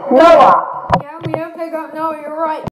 Noah. Yeah, we don't pick up. No, you're right.